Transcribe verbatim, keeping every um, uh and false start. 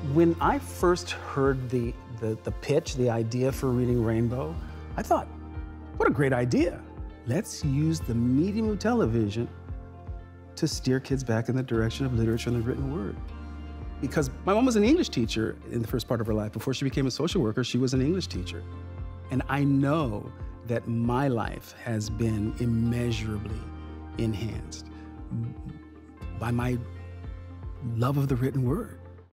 When I first heard the, the, the pitch, the idea for Reading Rainbow, I thought, what a great idea. Let's use the medium of television to steer kids back in the direction of literature and the written word. Because my mom was an English teacher in the first part of her life. Before she became a social worker, she was an English teacher. And I know that my life has been immeasurably enhanced by my love of the written word.